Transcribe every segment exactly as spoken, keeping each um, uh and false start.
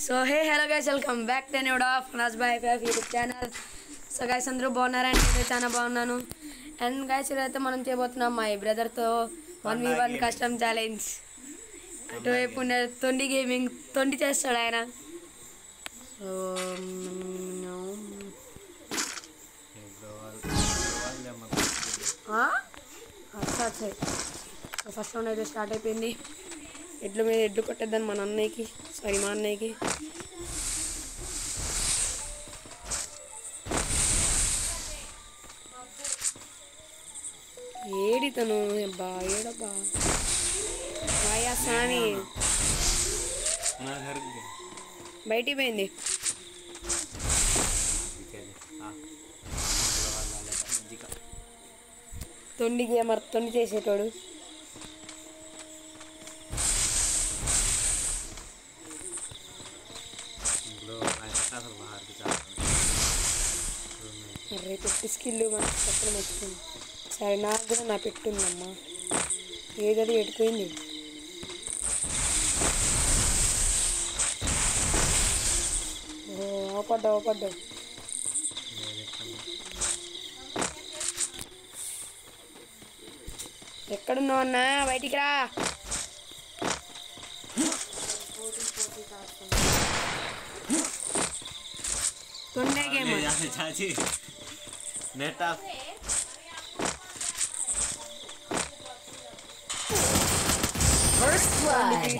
So hey hello guys welcome back to న్యూ ఆఫ్ నాజ్ బై ఎఫ్ యూట్యూబ్ ఛానల్. సో గైస్ అందరూ బాగున్నారండి, నేను చాలా బాగున్నాను. అండ్ గైస్ ఈరోజైతే మనం చేయబోతున్నాం మా బ్రదర్తో one v one custom challenge. అటువైపు ఉన్న తొండి గేమింగ్ తొండి చేస్తాడు ఆయన. సో అచ్చా ఫస్ట్ రౌండ్ అయితే స్టార్ట్ అయిపోయింది. ఎడ్ల మీద ఎడ్లు కొట్టేద్దాను మన అన్నయ్యకి, సారీ మా అన్నయ్యకి. ఏడి తను బా ఏడబ్బా వాయా సామి బయటికి పోయింది. తొండి గేమర్ తొండి చేసేటోడు. అరే పెట్టి స్కిల్ మనకు పక్కన వచ్చింది. సరే నాకు కూడా నా పెట్టుందమ్మా, ఏదది ఎడిపోయింది. ఓ అవపడ్డా అవపడ్డా ఎక్కడున్నావు అన్నా, బయటికి రా. తొండే game net off first blood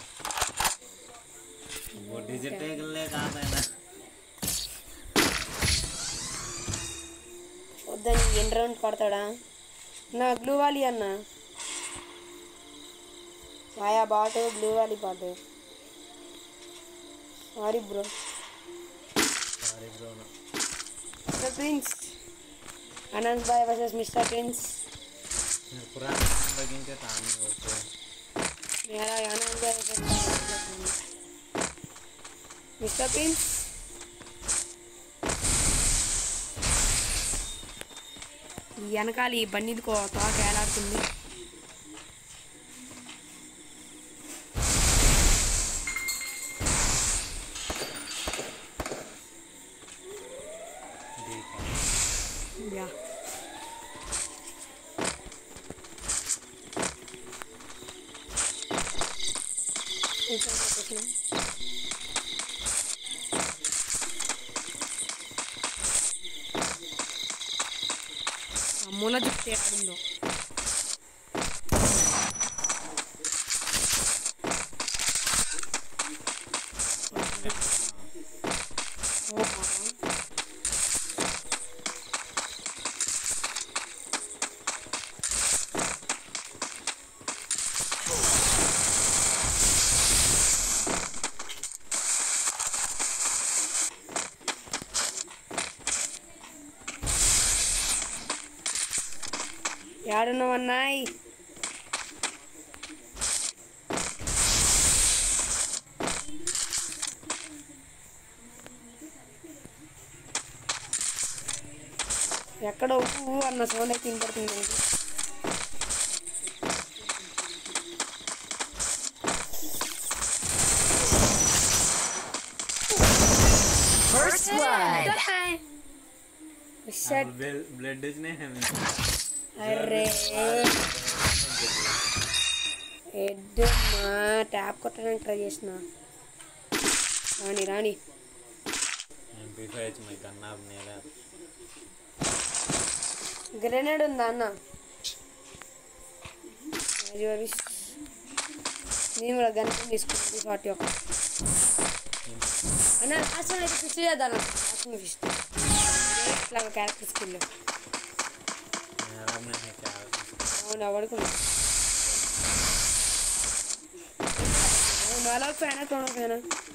वो डिजिटल ले कहां है ना వద్దని ఎన్ని రౌండ్ పడతాడా నా గ్లూ వాలి అన్న ఆయా బాటు గ్లూ వాలి బాటు. Sorry bro sorry bro mister prince Anant బాయ్ వర్సెస్ మిస్టర్ ప్రిన్స్. पुराना बगिन के ताने होते मेरा अनंत बाय वर्सेस मिस्टर प्रिన్స్. ఈ వెనకాల ఈ బండిది తోక వేలాడుతుంది. యా మూల చుట్టూ ఎక్కడుందో యాడున్నావన్నాయి. ఎక్కడ ఉప్పు అన్న సౌండ్ అయితే వినపడుతుంది నాకు. फर्स्ट ब्लड ब्लड ने है అరే హెడ్ మా ట్యాప్ కొట్టడానికి ట్రై చేసిన రాణి రాణి గ్రెనేడ్ ఉందా అన్న? నేను కూడా గన్ తీసుకుంటాను ఫార్టీ ఒక అన్న. లాస్ట్ అయితే ఫిస్ట్ చేద్దాం, లాస్ట్ ఫిస్ట్ ఇట్లా క్యారెక్టర్ స్కిల్. అవును పడుకున్నా నాలుగు ఫ్యానా తొండ ఫ్యానా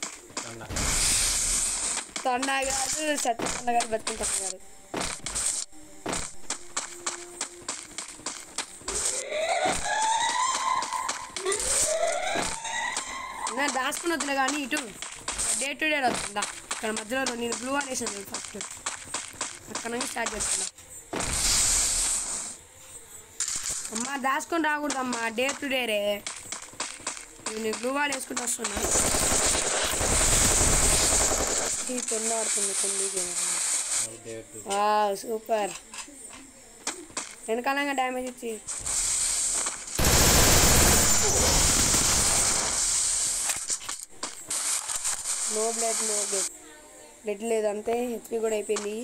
తొండ కాదు సత్య తొండ గారు బతుకుని తొండ గారు. నా దాచుకుని వద్దులే కానీ ఇటు డే టు డే వస్తుందా ఇక్కడ మధ్యలో నేను బ్లూ వాల్ వేసాను ఫస్ట్ అక్కడ నుంచి స్టార్ట్ చేస్తున్నా. అమ్మా దాచుకొని రాకూడదమ్మా, డే టు డే రే. నేను గ్లూ వాల్ వేసుకుంటూ వస్తున్నా. వచ్చి తొండ ఆడుతుంది తొండి గేమ్ డేట్ సూపర్ వెనకాలంగా డ్యామేజ్ ఇచ్చి no blood no blood blood లేదు అంతే హెచ్పి కూడా అయిపోయింది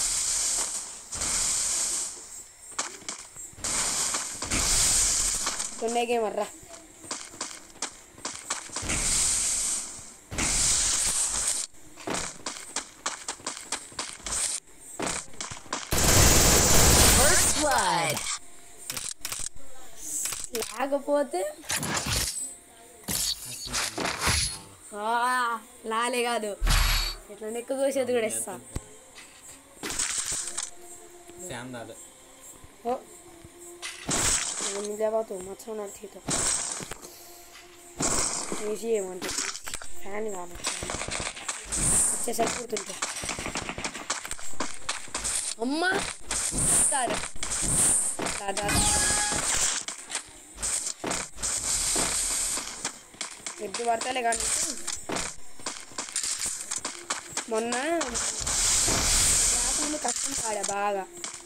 తొండే గేమ్ అర్రా First blood. లేకపోతే లాలే కాదు ఇట్లా నెక్కు కోసేది కూడా ఇస్తా श्याम दादा ఓ मिल तो मच्छर थी तो వేసి ఏమంటే ఫ్యాన్ కాబట్టి వచ్చే సరిపోతుంటే అమ్మ సార్ దాదా ఎద్దు పడతలే కానీ మొన్న రాకుండా కష్టం పాడా బాగా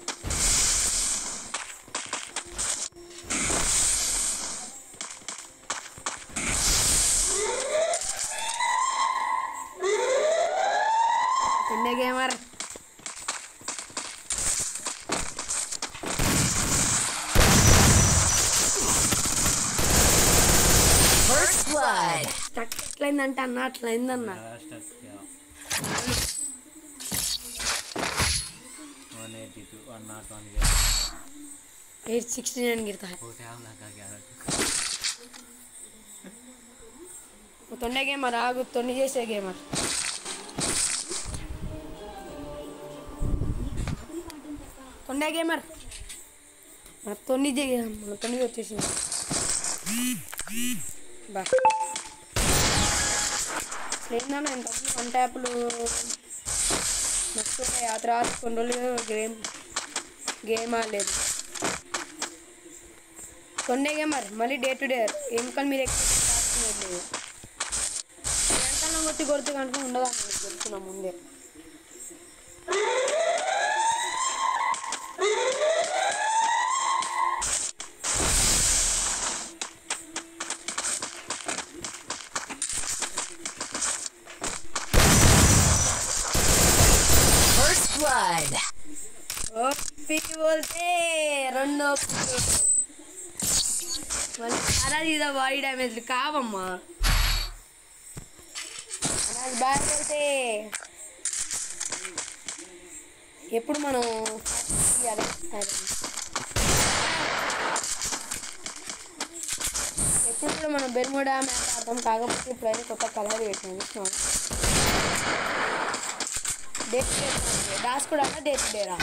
తిండే గేమర్ First blood. స్టక్ ఎట్లయిందంటే అన్న అట్లయిందన్న one eighty two one nought one eight sixty nine गिरता है తొండే గేమర్ ఆగు తొండి చేసే గేమర్ తొండే గేమర్ మన తొండి మన తొండి వచ్చేసింది బా ఏందన్నా ఇంతకుముందు వన్ ట్యాప్లు నచ్చుతాయి ఆ తర్వాత కొన్ని రోజులు గేమ్ గేమ్ ఆడలేదు తొండే గేమర్ మళ్ళీ డే టు డే ఏం కానీ మీరు ఎక్కువ లేదు ఎంతలో కొట్టి కొడితే కనుక ఉండదా మీకు చెప్తున్నా ముందే First blood. ఓపి బోల్తే రెండో మళ్ళీ అరాజ్ ఇదా బాడీ డ్యామేజ్ కావమ్మా అరాజ్ బాగా కొడితే ఎప్పుడు మనం తీయాలి ఎప్పుడు కూడా మనం బెర్ముడా మ్యాచ్ ఆడతాం కాకపోతే ఇప్పుడైనా కొత్త కలర్ పెట్టినాం చూసినాం డేట్ డాస్ కూడా డేట్ డేరా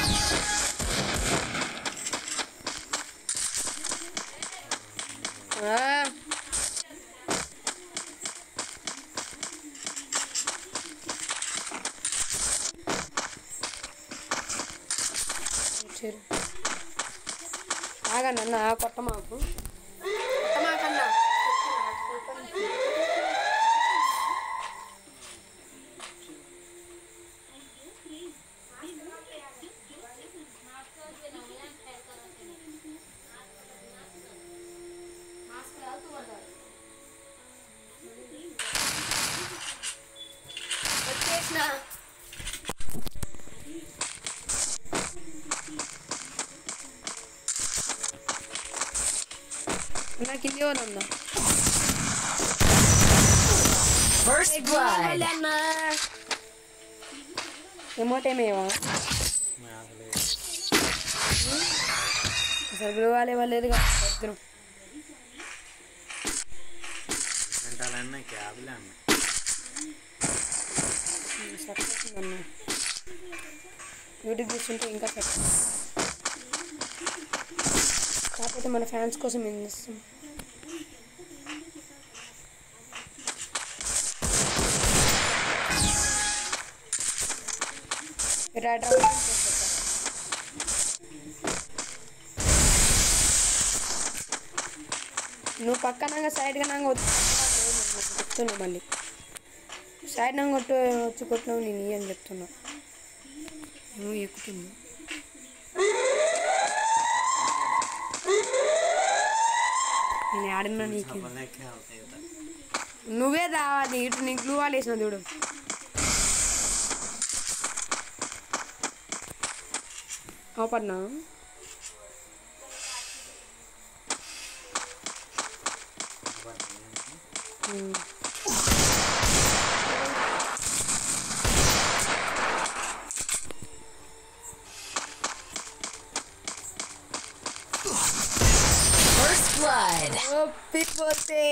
ఆగండి అన్న కొత్త మాకు కొత్త మాకన్నా వచ్చేసిన నాకు ఇది ఉందా First blood. అన్న ఏమోటేమేవా అసలు గ్లూ వాళ్ళే వాళ్ళేది ఇద్దరు వెంటాలన్నా క్యాబ్లే అన్న సెట్ అవుతుందన్న యూట్యూబ్ చూస్తుంటే ఇంకా సెట్ కాకపోతే మన ఫ్యాన్స్ కోసం ఏం చేస్తాం విరాట్ నువ్వు పక్కనంగా సైడ్గా నాకు చెప్తున్నా మళ్ళీ సైడ్ నా కొట్టు వచ్చి కొట్టినావు నేను అని చెప్తున్నా ఏమో ఎక్కుతుంది నేను ఆడినా నీకు నువ్వే దావాలి ఇటు నీకు గ్లూ వాల్ వేసిన చూడు పడినా First blood. ఒప్పిపోతే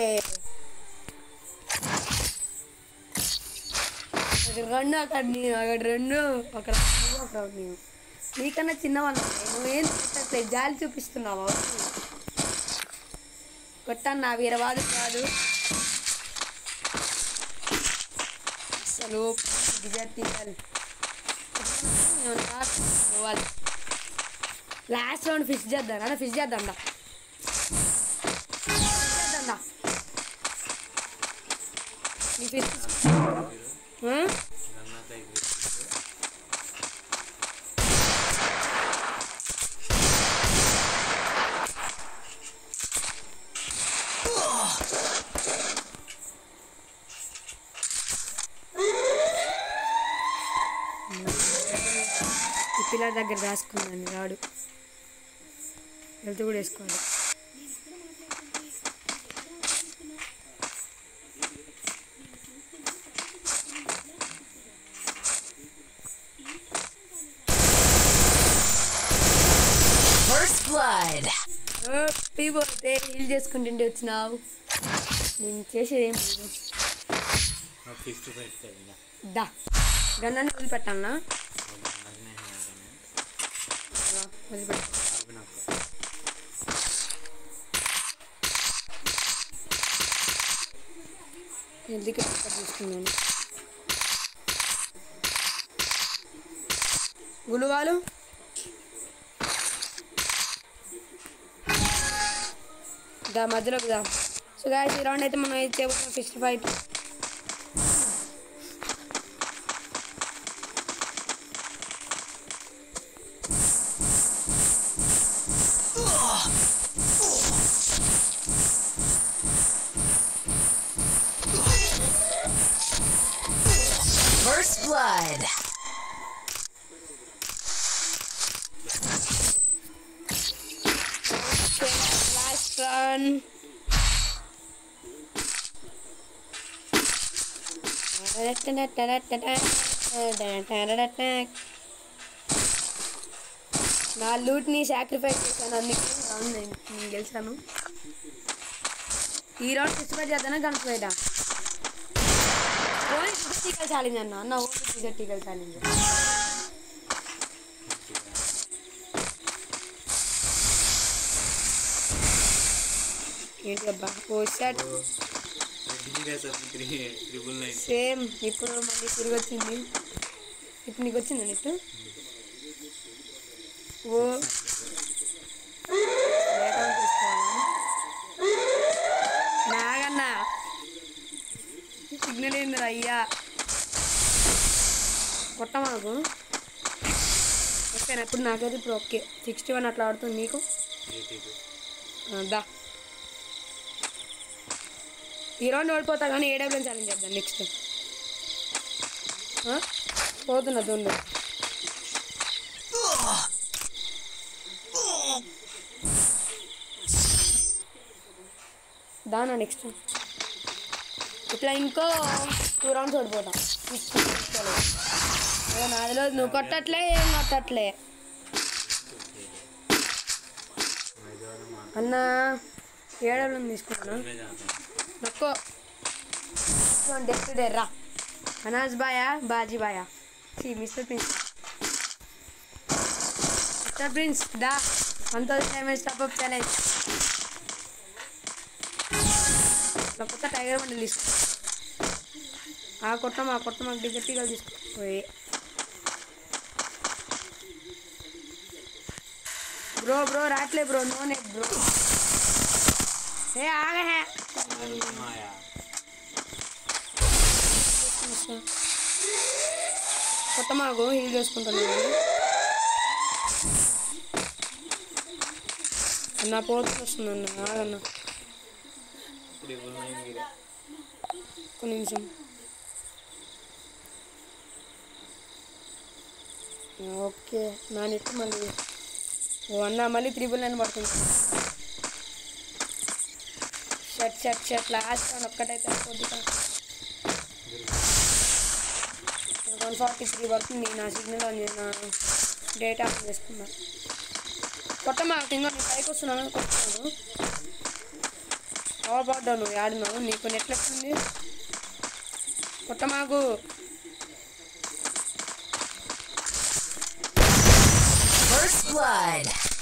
అక్కడ రెండు అక్కడ నేను అక్కడ రెండు అక్కడ నువ్వు, అక్కడ నేను నీకన్నా చిన్నవాళ్ళు నువ్వేం పెట్టట్లేదు జాలి చూపిస్తున్నావా కొట్టాను నా వీరవాదు కాదు అసలు విద్యార్థి లాస్ట్ రౌండ్ ఫిష్ చేద్దాం అన్న ఫిష్ చేద్దాం దా చేద్దాం నీ ఫిష్ ఈ పిల్లల దగ్గర రాసుకున్నాను రాడు వెళ్తూ కూడా వేసుకోవాలి First blood. పోతే హీల్ చేసుకుంటుంటే వచ్చినావు నేను చేసేది ఏం లేదు దా గన్నాన్ని వదిలిపెట్టాలనా వదిలిపెట్ట ఎందుకు తీసుకున్నాను గులువాలు దా మధ్యలోకి దా సో గాయస్ ఈ రౌండ్ అయితే మనం అయితే చేయబోతున్నాం fist fight First blood. Last run. నా లూట్ని సాక్రిఫైస్ చేశాను అందుకే రౌండ్ నేను గెలిచాను ఈ రౌండ్ సిక్స్ చేద్దానా గన్స్ బయట ఓన్లీ ఫిజికల్ ఛాలెంజ్ అన్న అన్న ఓన్లీ ఫిజికల్ ఛాలెంజ్ ఏంటి అబ్బా ఓ షర్ట్ సేమ్ ఇప్పుడు మళ్ళీ తిరిగి వచ్చింది ఇప్పుడు నీకు వచ్చిందా నెట్ ఓ తీసుకోవాలా నాగన్నా సిగ్నల్ ఏందిరా అయ్యా కొట్ట మాకు ఓకేనా ఇప్పుడు నాకైతే ఇప్పుడు ఓకే సిక్స్టీ వన్ అట్లా ఆడుతుంది నీకు దా ఈ రౌండ్ ఓడిపోతా కానీ ఏడబ్ల్యూ ఛాలెంజ్ చేద్దాం నెక్స్ట్ పోతున్నా దొండు దానా నెక్స్ట్ ఇట్లా ఇంకో టూ రౌండ్స్ ఓడిపోతాం నాదిలో నువ్వు కొట్టట్లే ఏం కొట్టట్లే అన్న ఏడబ్ల్యూ తీసుకున్నాను నక్కో డెఫ్ డే రా అనాజ్ బాయా బాజీ బాయా సి మిస్టర్ ప్రిన్స్ మిస్టర్ ప్రిన్స్ దా one thousand damage top up challenge కొత్త టైగర్ బండిల్ తీసుకో ఆ కొట్టం ఆ కొట్టం మాకు గట్టిగా తీసుకో బ్రో బ్రో రాట్లే బ్రో నో నెట్ బ్రో ఏ ఆగే వస్తా కొత్త మాకు హీల్ చేసుకుంటున్నాను అన్న పోతు వస్తుందన్న ఆగన్న ఇప్పుడు ఇప్పుడు నేను మీరే ఒక నిమిషం ఓకే నా నెట్ మళ్ళీ ఓ అన్న మళ్ళీ త్రిబుల్ నైన్ పడుతుంది షర్ట్ షర్ట్ షర్ట్ లాస్ట్ అని ఒక్కటైతే కొద్దిగా వన్ ఫార్టీ త్రీ పడుతుంది నా సిగ్నల్ ఆన్ నా డేటా ఆన్ చేసుకున్నా కొత్త మాకు ఇంకా నీ పైకి వస్తున్నాను కొట్టున్నాను పవర్ పడ్డావు నువ్వు ఆడినావు నీకు నెట్ వస్తుంది కొత్త మాకు First blood.